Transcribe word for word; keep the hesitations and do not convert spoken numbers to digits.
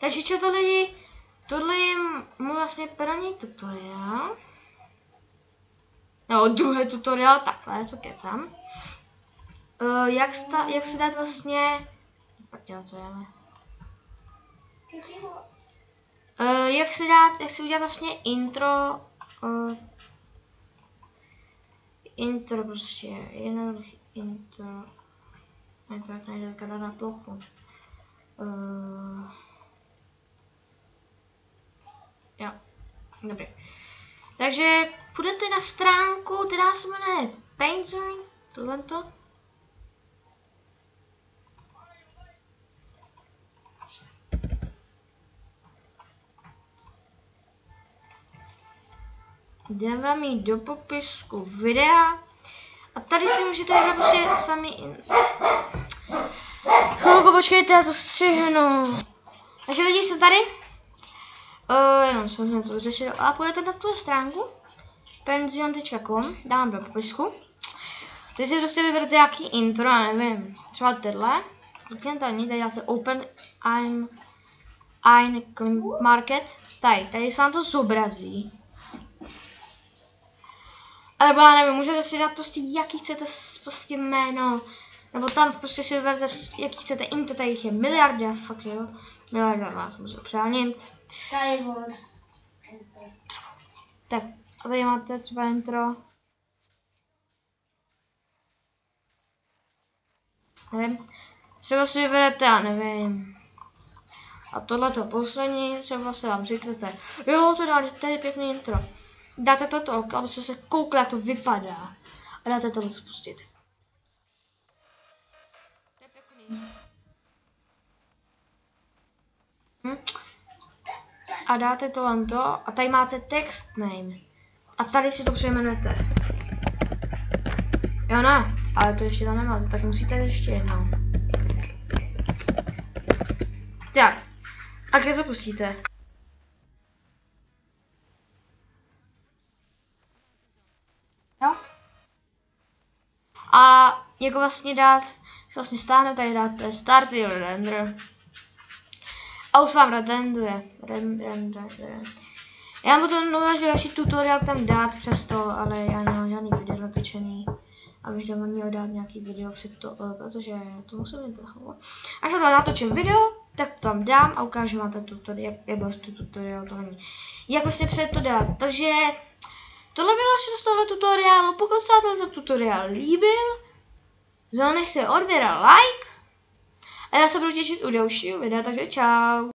Takže četo lidi, tohle je můj vlastně první tutoriál. No, druhý tutoriál, takhle, co kecám. Uh, jak, sta, jak se dát vlastně... Pojďte, to jeme. Uh, jak se dát, jak se udělat vlastně intro... Uh, intro prostě, jednoduchý intro... Ne, to jak nejde takhle na plochu. Uh, jo, dobrý. Takže půjdete na stránku, která se jmenuje Paintzone, tohleto. Jdem vám jít do popisku videa. A tady si můžete hrát prostě sami in... Chvilku počkejte, já to střihnu. Takže lidi jsem tady. Uh, jenom jsem se něco řešil. A půjdete na tu stránku. Paintzone tečka com, dám do popisku. Teď si prostě vyberete nějaký intro, já nevím. Třeba tohle. Klikněte tady, tady dáte Open I'm Ein Market. Tady, tady se vám to zobrazí. Alebo já nevím, můžete si dát prostě jaký chcete prostě jméno. Nebo tam prostě si vyberte jaký chcete intro, tady jich je miliarda, fakt jo. Miliarda vás můžu přánit. Sky Wars. Tak, a tady máte třeba intro. Nevím. Třeba si vyberete, já nevím. A tohleto poslední, třeba se vám řeknete, jo, to dá, tady je pěkný intro. Dáte toto, abyste se koukli, jak to vypadá. A dáte tohle spustit. To je pěkný. Hm? A dáte to len to, a tady máte text name. A tady si to přejmenujete. Jo ne, ale to ještě tam nemáte, tak musíte ještě jednou. Tak, a když to pustíte. Jo? A jako vlastně dát, si vlastně stáhne, tady dáte Start Will Render. A už vám renduje. Render, render, render. Já mu to nulažu další tutoriál tam dát přesto, ale já nemám žádný video natočený. Abych jsem vám měl dát nějaký video před to, protože to musím mít takové. Až to natočím video, tak to tam dám a ukážu vám ten tutoriál, jak byl to tutoriál, to není. Jak vlastně před to dát, takže tohle bylo všechno z tohle tutoriálu. Pokud se vám tento tutoriál líbil, zanechte odběr a like. A já se budu těšit u dalšího videa, takže čau.